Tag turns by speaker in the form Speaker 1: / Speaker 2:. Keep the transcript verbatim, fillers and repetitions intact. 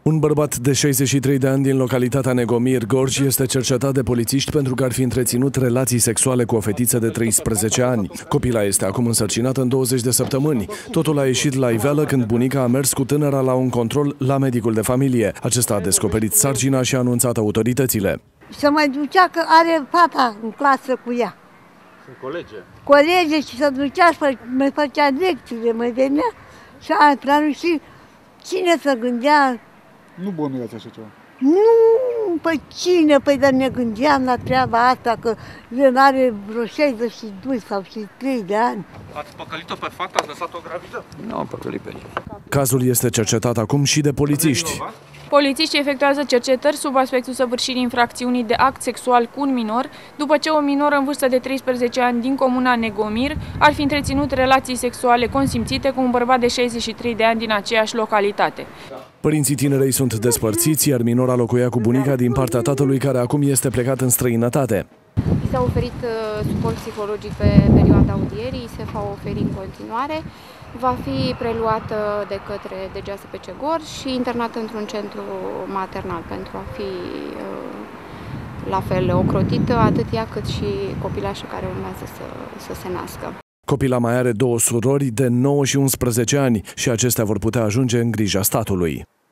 Speaker 1: Un bărbat de șaizeci și trei de ani din localitatea Negomir Gorj este cercetat de polițiști pentru că ar fi întreținut relații sexuale cu o fetiță de treisprezece ani. Copila este acum însărcinată în douăzeci de săptămâni. Totul a ieșit la iveală când bunica a mers cu tânăra la un control la medicul de familie. Acesta a descoperit sarcina și a anunțat autoritățile.
Speaker 2: Să mă ducea că are fata în clasă cu ea.
Speaker 3: Sunt colege.
Speaker 2: Colege și să ducea și mă făcea lecțiile, mă venea și a planul și cine să gândea.
Speaker 4: Nu bănuiați așa ceva.
Speaker 2: Nu, păi cine? Păi dar ne gândeam la treaba asta, că el are vreo șaizeci și doi sau șaizeci și trei de ani.
Speaker 3: Ați păcălit-o pe fată? Ați lăsat-o gravidă?
Speaker 5: Nu am păcălit pe ea.
Speaker 1: Cazul este cercetat acum și de polițiști.
Speaker 6: Polițiștii efectuează cercetări sub aspectul săvârșirii infracțiunii de act sexual cu un minor, după ce o minoră în vârstă de treisprezece ani din comuna Negomir ar fi întreținut relații sexuale consimțite cu un bărbat de șaizeci și trei de ani din aceeași localitate.
Speaker 1: Părinții tinerei sunt despărțiți, iar minora locuia cu bunica din partea tatălui, care acum este plecat în străinătate.
Speaker 7: I s-a oferit suport psihologic pe perioada audierii, se va oferi în continuare. Va fi preluată de către D G A S P C Gorj și internată într-un centru maternal pentru a fi la fel ocrotită atât ea cât și copilașa care urmează să, să se nască.
Speaker 1: Copila mai are două surori de nouă și unsprezece ani și acestea vor putea ajunge în grija statului.